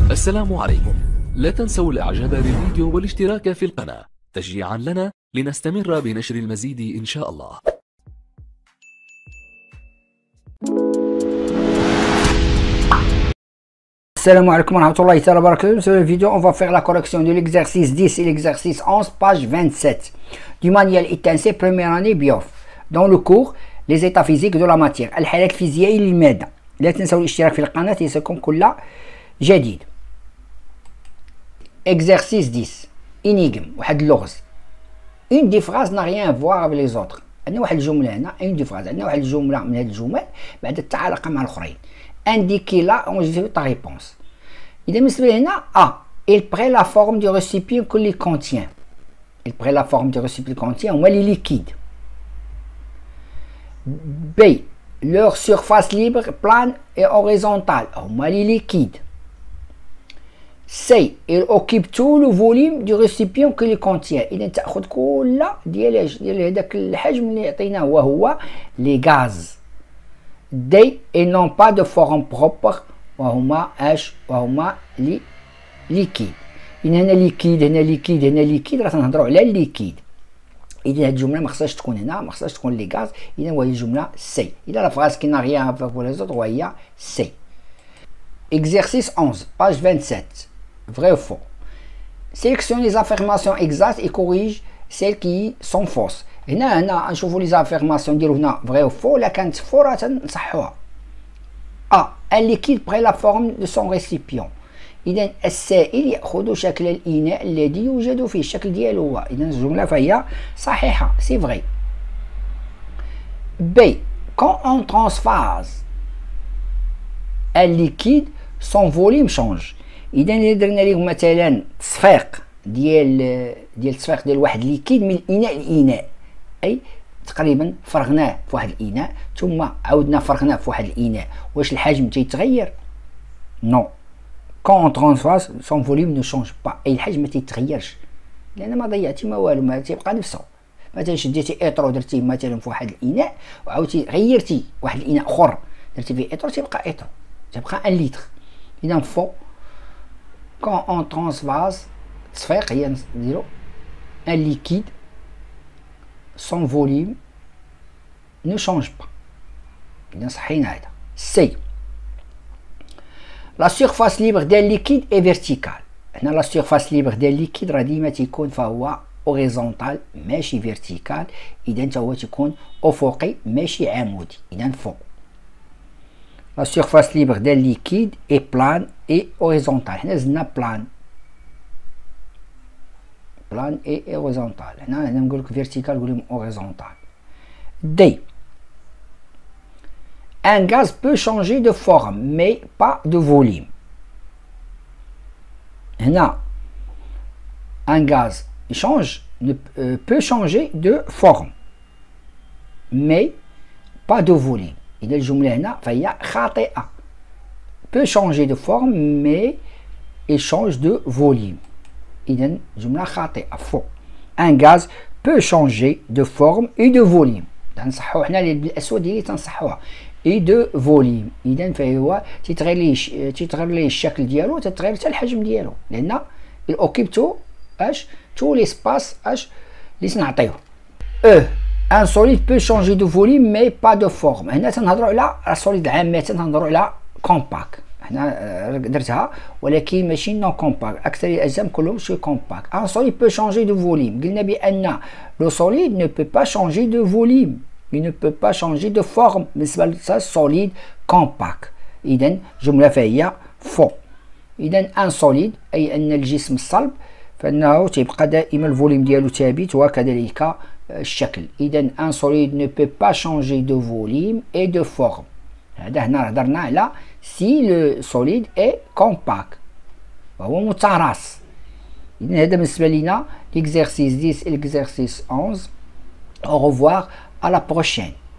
السلام عليكم. لا تنسوا الاعجاب بالفيديو والاشتراك في القناة تشجيعا لنا لنستمر بنشر المزيد إن شاء الله. Salam alaikum wa rahmatullahi wa barakatuh. Sur la vidéo, on va faire la correction de l'exercice 10 et l'exercice 11, page 27 du manuel ITNC première année BIOF. Dans le cours, les états physiques de la matière. الحالات الفيزيائية للمادة. لا تنسوا الاشتراك في القناة ليصلكم كل جديد. Exercice 10. Énigme. واحد اللغز. Une des phrases n'a rien à voir avec les autres. عندنا واحد الجملة هنا. Une des phrases. عندنا واحد الجملة من هذه الجمل بعد التعلق مع الآخرين. Indiquez là ensuite ta réponse. إذا بالنسبة لهنا A. Il prend la forme du récipient que il contient. Il prend la forme du récipient qui contient هما les liquides. B. Leur surface libre plane et horizontale هما les liquides. C. Il occupe tout le volume du récipient que il contient. إذا تأخذ كل ديال هذاك الحجم اللي يعطينا وهو les gaz. D. Ils n'ont pas de forme propre وهما اش وهما لي ليكيد. هنا ليكيد هنا ليكيد هنا ليكيد راه تنهضروا على الليكيد. اذا هاد الجمله ما خصهاش تكون هنا ما خصهاش تكون لي غاز. اذا وهي الجمله سي. اذا لا فراز كي n'a rien à voir pour les autres وهي سي. Exercice 11 page 27 vrai ou faux. Sélectionne les affirmations exactes et corrige celles qui sont fausses. هنا نشوفوا لي affirmations نديرو هنا vrai ou faux. لا كانت فو راه تنصحوها. A. Un liquide prend la forme de son récipient. إذا السائل يأخذ شكل الإناء الذي يوجد فيه الشكل ديالو هو. إذا الجملة فهي صحيحة. سي فغي. B. Quand on transphase un liquide son volume change. إذا إلا درنا ليه مثلا تصفيق ديال تصفيق ديال واحد ليكيد من الإناء لإناء أي تقريبا فرغناه في واحد الاناء ثم عاودنا فرغناه في واحد الاناء واش الحجم تيتغير؟ نو. كون ترانسفاس سون فوليوم نو شونج با. اي الحجم ما تيتغيرش لان ما ضيعتي ما والو ما تيبقى نفسه. مثلا شديتي اطرو درتيه مثلا في واحد الاناء وعاودتي غيرتي واحد الاناء اخر درتي فيه اطرو تيبقى اطرو تيبقى ان لتر. اذا فو كون اون ترانسفاس تصفيق هي نديرو ان ليكيد son volume ne change pas. C. La surface libre d'un liquide est verticale. La surface libre d'un liquide ديما تيكون فهو horizontal ماشي vertical. إذا هو تيكون أفقي ماشي عمودي. إذا فوق. La surface libre d'un liquide est plane et horizontale. هنا زدنا plane. Plane et horizontal. هنا نقول لك vertical نقول لهم horizontal. D. Un gaz peut changer de forme mais pas de volume. هنا un gaz peut changer de forme mais pas de volume. إذا الجملة هنا فهي خاطئة. peut changer de forme mais il change de volume. إذا جملة خاطئة فوق. ان غاز بو شونجي دو فورم اي دو فوليوم. تنصحو حنا بالاسود اللي تنصحوها اي دو فوليوم. اذا فهو تيتغير ليه الشكل ديالو تتغير حتى الحجم ديالو لان الاوكيب تو ليسباس اللي تنعطيوه. ان سوليد بو شونجي دو فوليوم مي با دو فورم. هنا تنهضروا على السوليد عامه تنهضروا على كومباك. هنا درتها ولكن ماشي نون كومباك. اكثر الاجسام كلهم شوي كومباك. ان سوليد بو شونجي دو فوليوم. قلنا بان لو سوليد نو بو با شونجي دو فوليوم. il ne peut pas changer de forme بالنسبه للسوليد كومباك. اذا جمله فهي فو. اذا ان سوليد اي ان الجسم الصلب فانه تيبقى دائما الفوليوم ديالو ثابت وكذلك الشكل. اذا ان سوليد ne peut pas changer de volume et de forme. هذا هنا هضرنا على si le solide est compact وهو متراص. إذن هذا بالنسبة لنا l'exercice 10 et l'exercice 11. Au revoir, à la prochaine.